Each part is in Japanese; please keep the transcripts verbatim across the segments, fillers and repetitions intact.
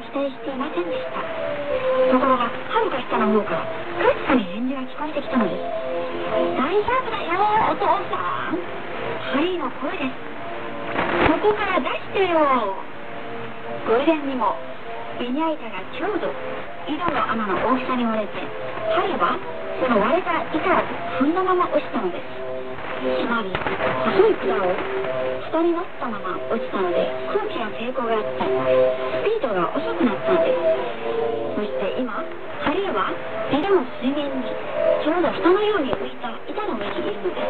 期待していませんでした。ところが、はるか下の方から、かすかに返事が聞こえてきたのです。大丈夫だよ、お父さん。ハリーの声です。そこから出してよ。偶然にも、ベニヤ板がちょうど井戸の穴の大きさに割れて、ハリーはその割れた板を踏んだまま落ちたのです。つまり、細い管を下に乗ったまま落ちたので、空気の抵抗があって、スピードが遅くなったのです。そして今、ハリーは井戸の水面にちょうど蓋のように浮いた板の上にいるのです。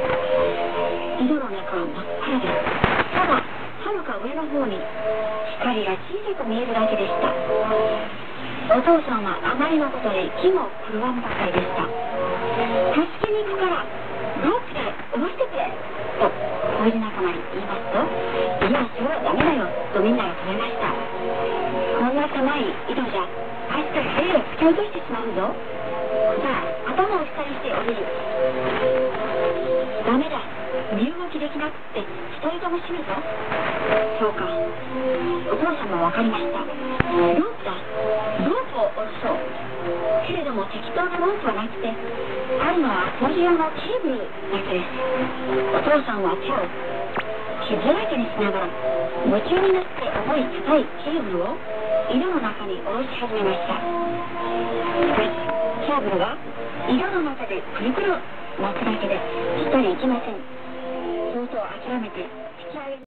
井戸の中は真っ暗です。ただ、はるか上の方に光が小さく見えるだけでした。お父さんはあまりのことで気も狂わんばかりでした。助けに行くからロープで下ろしてくれと工事仲間に言いますと、いや、それはダメだよとみんなが止めました。こんな狭い井戸じゃ明日ハリーを突き落としてしまうぞ。じゃあ頭を下にして降りる。ダメだ、身動きできなくって一人とも死ぬぞ。そうか、お父さんも分かりました。ロープだ、ロープを下ろそう。けれども適当なロープはなくて、あるのは工事用のケーブルだけです。お父さんは手を傷だらけにしながら夢中になって重い高いケーブルを井戸の中に下ろし始めました。しかしケーブルが井戸の中でくるくる巻くだけで下に行きません。そうと諦めて引き上げ